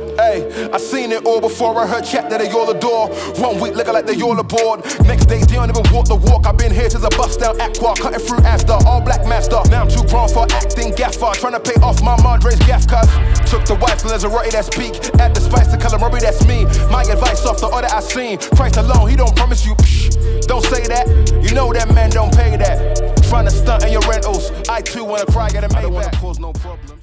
Hey, I seen it all before I heard chat that they all adore. 1 week looking like they all aboard. Next day they don't even walk the walk. I've been here since a bust down Aqua, cutting through Asda, all black master. Now I'm too grown for acting gaffer, trying to pay off my Madre's gaff cuz. Took the wife and there's a rotty that's peak. Add the spice to calamari, that's me. My advice off the order I seen. Christ alone, he don't promise you. Don't say that, you know that man don't pay that. Trying to stunt in your rentals. I too wanna cry, gotta make that. Cause no problem.